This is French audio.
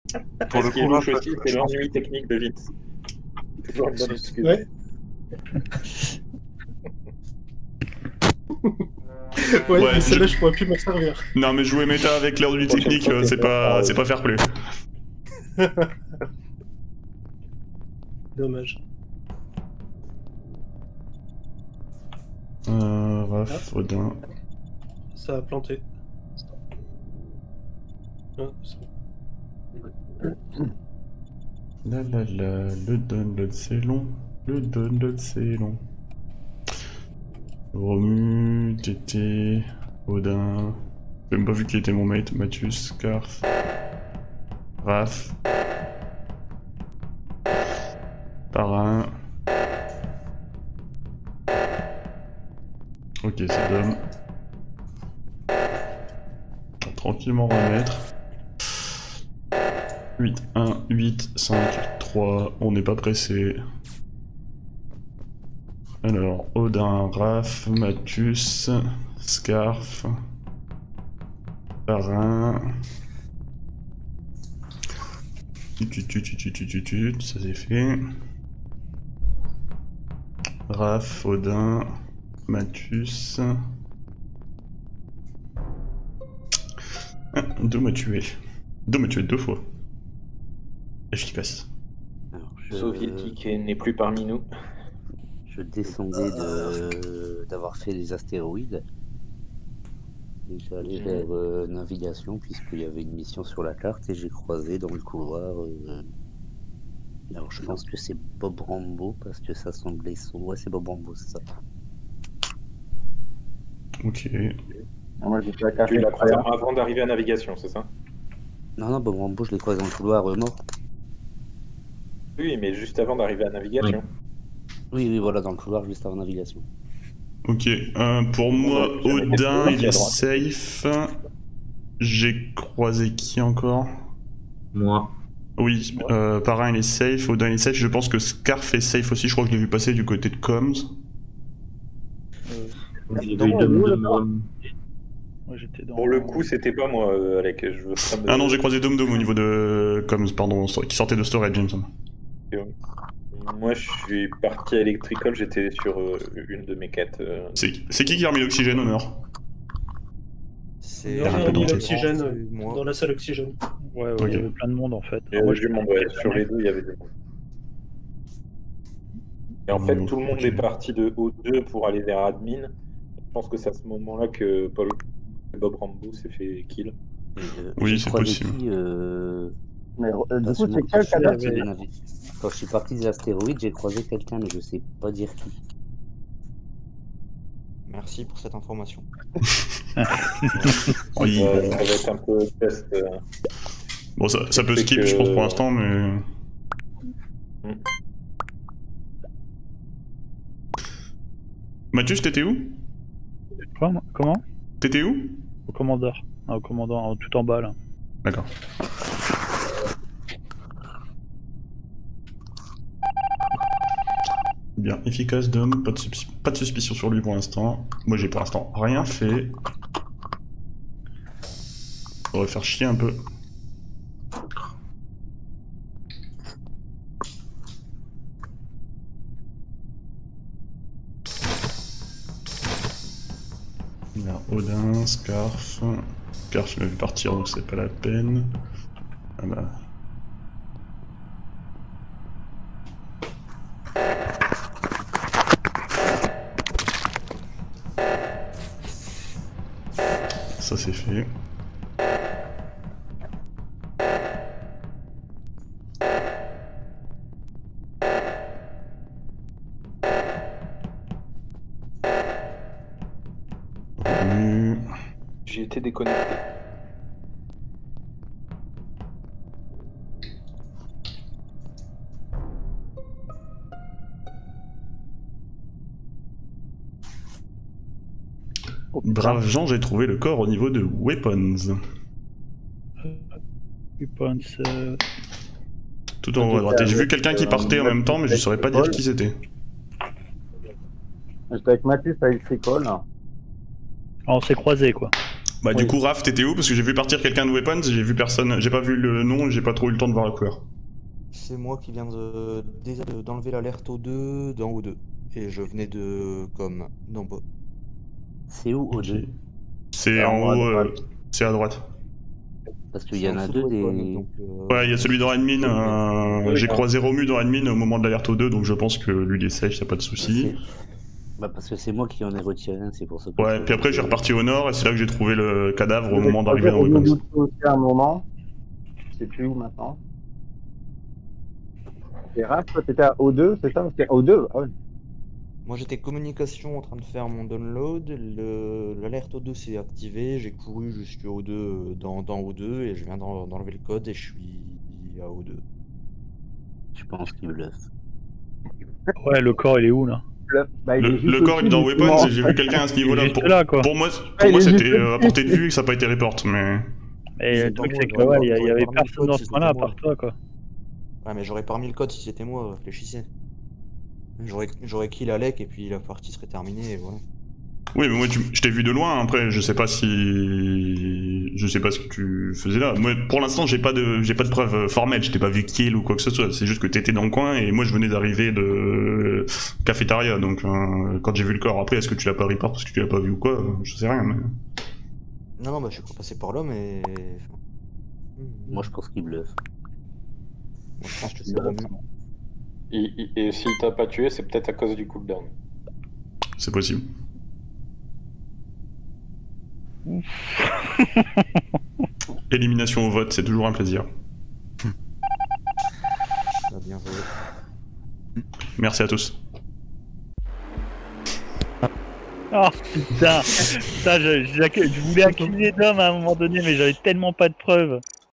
Pour le Ce qui est coup, louche aussi, c'est l'ennui technique de Vince. Toujours une bonne excuse. Ouais. Ouais, Ouais, mais celle-là, je pourrais plus m'en servir. Non, mais jouer méta avec l'heure du Prochaine technique, fois, c'est pas fair play. Dommage. Raph, Odin. Ça a planté. Ah, La la la, le download c'est long, le download c'est long. Romu, Tété, Odin. J'ai même pas vu qui était mon mate, Mathieu, Scarf, Raph, Parrain. Ok, c'est Dom. On va tranquillement remettre. 8, 1, 8, 5, 3, on n'est pas pressé. Alors, Odin, Raph, Mathus, Scarf, Parrain. Ça c'est fait. Raph, Odin, Mathus. Deux m'a tué. Deux m'a tué 2 fois. Efficace. Alors, Soviétique n'est plus parmi nous. Je descendais d'avoir fait les astéroïdes. Et j'allais vers navigation, puisqu'il y avait une mission sur la carte, et j'ai croisé dans le couloir. Alors je pense que c'est Bob Rambo, parce que ça semblait son. Ouais, c'est Bob Rambo, c'est ça. Ok. Moi, j'ai fait la carte Tu l'as croisé avant d'arriver à navigation, c'est ça? Non, Bob Rambo, je l'ai croisé dans le couloir mort. Oui, mais juste avant d'arriver à navigation. Oui, voilà, dans le couloir, juste avant navigation. Ok, pour moi, Odin, il est safe. J'ai croisé qui encore? Moi. Oui, Parrain, il est safe. Odin, il est safe. Je pense que Scarf est safe aussi. Je crois que je l'ai vu passer du côté de Coms. Pour le coup, c'était pas moi, Alec. Je veux pas me- Ah non, j'ai croisé Dom Dom au niveau de Coms, pardon, qui sortait de storage, Jameson. Moi, je suis parti à Electrical, j'étais sur une de mes quêtes. C'est qui a remis l'oxygène au nord? Il y a mis l'oxygène dans la salle oxygène. Ouais, il y avait plein de monde en fait. Il y avait du monde, ouais. Sur les deux, il y avait du monde. Et en fait, tout le monde est parti de O2 pour aller vers admin. Je pense que c'est à ce moment-là que Bob Rambo s'est fait kill. Oui, c'est possible. Mais du coup, c'est quel cadavre? Quand je suis parti des astéroïdes, j'ai croisé quelqu'un, mais je sais pas dire qui. Merci pour cette information. Oui. Ça va être un peu test. Bon, ça peut skip, je pense, pour l'instant, mais... Mathieu, t'étais où? Comment? T'étais où? Au commandeur. Ah, au commandant, tout en bas là. D'accord. Bien, efficace Dom, pas de suspicion sur lui pour l'instant. Moi j'ai pour l'instant rien fait. On va faire chier un peu. Là, Odin, Scarf. Scarf je l'ai vu partir donc c'est pas la peine. Ah bah. Ça c'est fait. J'ai été déconnecté. Brave Jean, j'ai trouvé le corps au niveau de Weapons. Weapons. Tout en haut à droite. Et j'ai vu quelqu'un qui partait en même temps, mais je saurais pas dire qui c'était. J'étais avec Mathis à Electrical. On s'est croisés quoi. Bah du coup Raph, t'étais où? Parce que j'ai vu partir quelqu'un de Weapons, j'ai vu personne, j'ai pas vu le nom, j'ai pas trop eu le temps de voir la couleur. C'est moi qui viens d'enlever l'alerte O2 dans O2. Et je venais de non pas. C'est où O2? C'est en haut, c'est à droite. Parce qu'il y en a deux des... Ouais, il y a celui dans admin, j'ai croisé Romu dans admin au moment de l'alerte O2, donc je pense que lui il est safe, y'a pas de soucis. Bah parce que c'est moi qui en ai retiré un, c'est pour ça que... Ouais, puis après j'ai reparti au nord et c'est là que j'ai trouvé le cadavre au moment d'arriver dans Weapons. À un moment, je sais plus où maintenant. Et Raph, toi t'étais à O2, c'est ça? C'était O2? Ah ouais. Moi j'étais communication en train de faire mon download, l'alerte O2 s'est activée, j'ai couru jusqu'au O2 dans O2 et je viens d'enlever le code et je suis à O2. Je pense qu'il bluffe. Ouais, le corps il est où là? Le corps il est dans Weapons et j'ai vu quelqu'un à ce niveau-là. Pour moi c'était à portée de vue et que ça n'a pas été report, mais... Et le truc c'est que ouais, il y avait personne dans ce coin-là à part toi quoi. Ouais mais j'aurais pas remis le code si c'était moi, réfléchissez. J'aurais kill Alec et puis la partie serait terminée et voilà. Oui mais moi je t'ai vu de loin, après je sais pas si... Je sais pas ce que tu faisais là. Moi pour l'instant j'ai pas de preuves formelles, je t'ai pas vu kill ou quoi que ce soit, c'est juste que t'étais dans le coin et moi je venais d'arriver de cafétéria, donc quand j'ai vu le corps, après est-ce que tu l'as pas report parce que tu l'as pas vu ou quoi, je sais rien mais... Non bah je suis pas passé par là mais... Moi je pense qu'il bluffe. Moi je pense que c'est Romu. Et s'il t'a pas tué, c'est peut-être à cause du cooldown. C'est possible. Élimination au vote, c'est toujours un plaisir. Bien joué. Merci à tous. Oh putain, je voulais accuser Dom à un moment donné mais j'avais tellement pas de preuves.